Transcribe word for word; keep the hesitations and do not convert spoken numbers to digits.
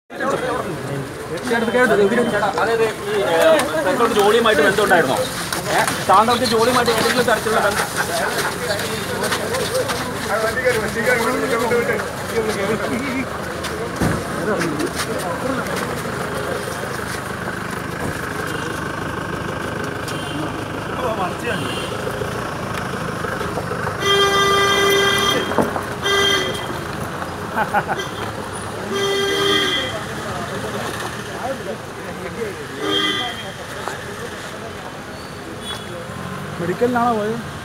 അതായത് ഈ താങ്കൾക്ക് ജോലിയുമായിട്ട് ബന്ധമുണ്ടായിരുന്നോ? താങ്കൾക്ക് ജോലിയുമായിട്ട് ഏതെങ്കിലും തരത്തിലുള്ള ബന്ധം? മെഡിക്കലിനാണോ പോയത്?